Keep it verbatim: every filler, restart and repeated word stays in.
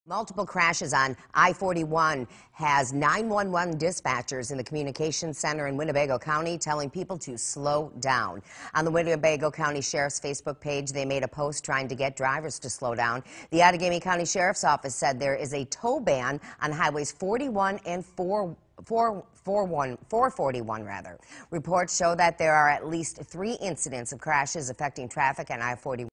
Multiple crashes on I forty-one has nine one one dispatchers in the communications center in Winnebago County telling people to slow down. On the Winnebago County Sheriff's Facebook page, they made a post trying to get drivers to slow down. The Outagamie County Sheriff's Office said there is a tow ban on highways forty-one and four forty-one rather. Reports show that there are at least three incidents of crashes affecting traffic on I forty-one.